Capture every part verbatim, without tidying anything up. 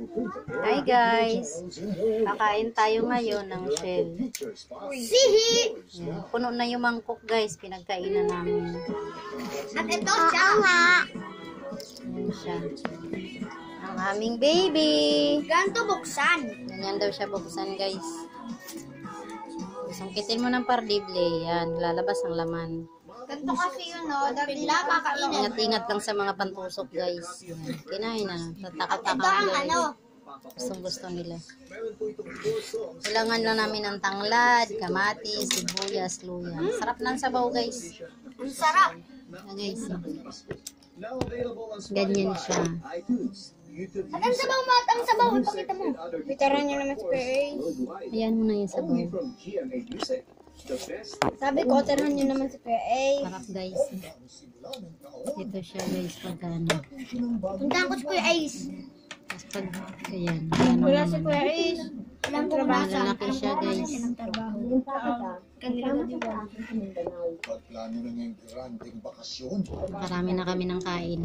Hi guys, kakain tayo ngayon ng shell. Sihi! Yan. Puno na yung mangkok guys, pinagkainan namin. At ito siya nga. Yan siya. Ang aming baby. Ganto buksan. Ganyan daw siya buksan guys. Sungkitin mo ng pardible. Yan, lalabas ang laman. Ganto kasi yun no, dati lang kakainin. Ingat-ingat lang sa mga pantusok guys. Yan. Kinain na. Tatakot-takot Ito ang ano. Gustong gusto nila. Kailangan lang namin ng tanglad, kamatis, sibuyas, luya. Sarap ng sabaw guys. Ang sarap. Ah, guys. Ganyan siya. At ang sabaw mo, at ang sabaw, ipakita mo. Bitaran niyo naman si Kuya. Ayan mo na yung sabaw. Sabi ko, tirahan niyo naman si Kuya. Sarap guys. Ito siya guys pagkano. Puntahan ko si Kuya Ace. Tapos pag, ayan. Ayan Wala naman. si Kuya Ace. Walang trabaho. Malalaki siya guys. Kanila ko di ba? Plano na ngayong granding bakasyon. Marami na kami ng kain.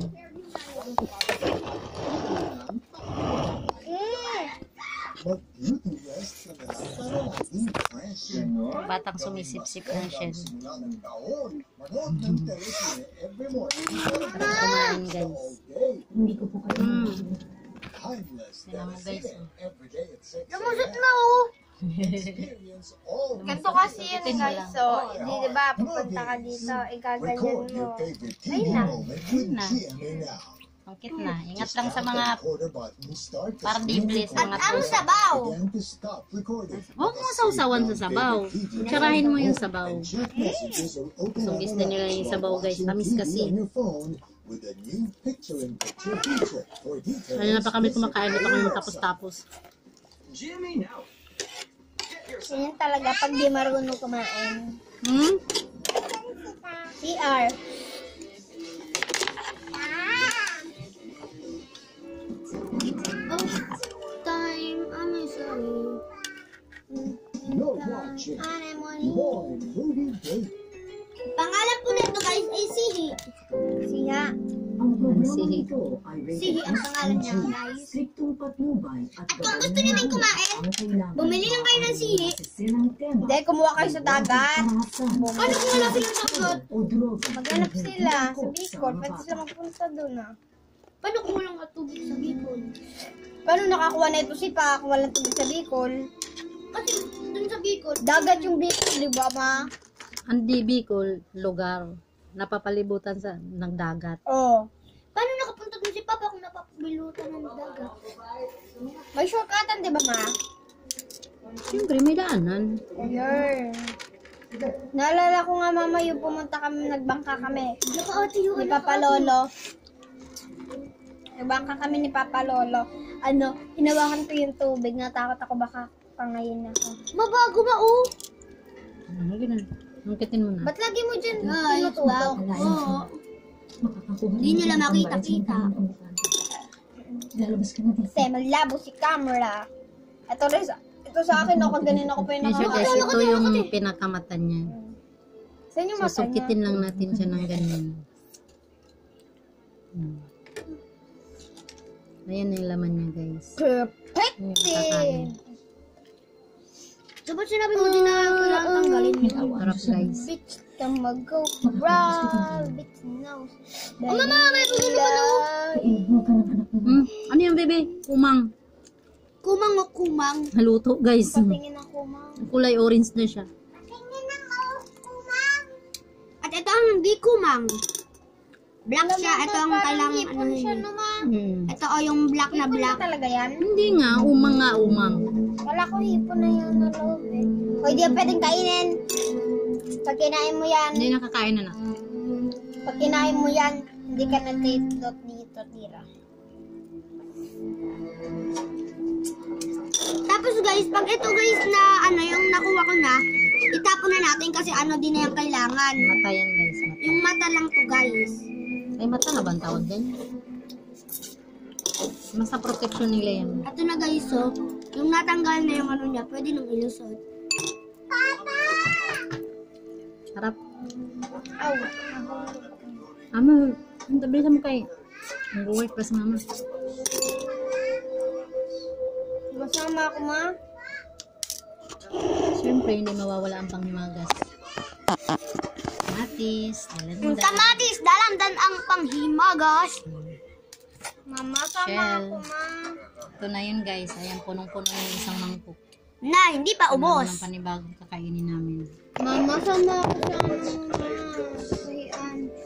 Mag-beauty rest na nalasa natin fresh. Batang sumisip-sip na siya. Simula ng taon, manood ng telesine every morning. Sarap kumain guys. Hindi ko po kayo. Mm. Timeless Tignan mo guys. telesine every day at six Lumusot na oh. Experience all Ganto kasi yun guys. So, hindi diba, pupunta ka dito, ikaganyan Record mo. your favorite T V Ayun na. moment with Ayun na. G M A now. Ang cute na. Ingat Just lang sa tap the mga recorder button, start the pardible sa screen mga At ang tusok. sabaw. Again to stop recording. Huwag mo sausawan sa sabaw. Tsarahin mo yung sabaw. And check messages or open So, gusto nila yung sabaw guys. Tamis kasi. on your phone with a new picture-in-picture feature. For details, Ano na pa kami kumakain. Ito kami matapos-tapos. Yan talaga pag di marunong kumain. Hmm? C R. Oh, time. I'm sorry. You're watching I'm on More Movie Day. Pangalan po nito guys ay Sihi. Siha. Ang sihi. Sihi ang pangalan niya guys. Striktong patnubay at At kung gusto niyo din kumain, bumili lang kayo ng sihi. Hindi, kumuha kayo sa dagat. Paano kung wala silang dagat? Maghanap sila sa Bicol. Pwede sila magpunta doon ah. Paano kung walang tubig sa Bicol? Paano nakakuha na ito si Pa kung walang tubig sa Bicol? Kasi doon sa Bicol. Dagat yung Bicol, di ba ma? Ang D B ko, lugar. Napapalibutan sa ng dagat. Oo. Oh. Paano nakapunta doon si Papa kung napapabilutan ng dagat? May shortcutan, di ba ma? Siyempre, may daanan. Ayun. Naalala ko nga mama yung pumunta kami, nagbangka kami. Ni Papa Lolo. Nagbangka kami ni Papa Lolo. Ano, hinawakan ko yung tubig. Natakot ako baka pangayin ako. Mabago ba oh? Ano ganun? Angkitin mo na. Ba't lagi mo dyan tinututok? Oo. Hindi nila makita-kita. Kasi malabo si camera. Ito rin sa, ito sa akin, ako ganun ako pa yung Yan siya guys, nakakita. ito yung pinakamata niya. Saan yung mata niya? Susukitin lang natin siya ng ganyan. Hmm. Ayan na yung laman niya guys. Perfect! Yung kakain. So, ba't sinabi mo din na kailangan tanggalin mo? Harap guys. Bitch, kang mag-go, brawl, bitch, no. Oh, mama, may pagano ba na Hmm? Ano yung bebe? Kumang. Kumang o kumang? Haluto guys. Patingin ang kumang. Kulay orange na siya. Patingin ang kumang. At ito ang hindi kumang. Black siya. Ito ang kailangan ano yun. Hmm. Ito o yung black na black. talaga yan? Hindi nga, umang nga umang. Wala ko hipon na yan na loob eh. O hindi yan pwedeng kainin. Pag kinain mo yan, Hindi nakakain na na. pag kinain mo yan, hindi ka na dito dito tira. Tapos guys, pag ito guys na ano yung nakuha ko na, itapon na natin kasi ano din na yung kailangan. Mata yan guys. Mata. Yung mata lang to guys. Ay, mata na ba ang tawag dyan? Masa protection nila yan. Ito na guys, so, yung natanggal na yung ano niya, pwede nang ilusot. Harap. Aw. Ama, ang tabi sa mo kay. Nag-work pa si mama. Masama ako, ma. Siyempre, hindi mawawala ang panghimagas. Kamatis, dalandan. Kamatis, dalandan ang panghimagas. Mama, sama Shell. ako, ma. Ito na yun guys. Ayan, punong-puno na yung isang mangkok. Na, hindi pa Ano ubos. ng panibagong kakainin namin. Mama, sama ako sa ano, ma.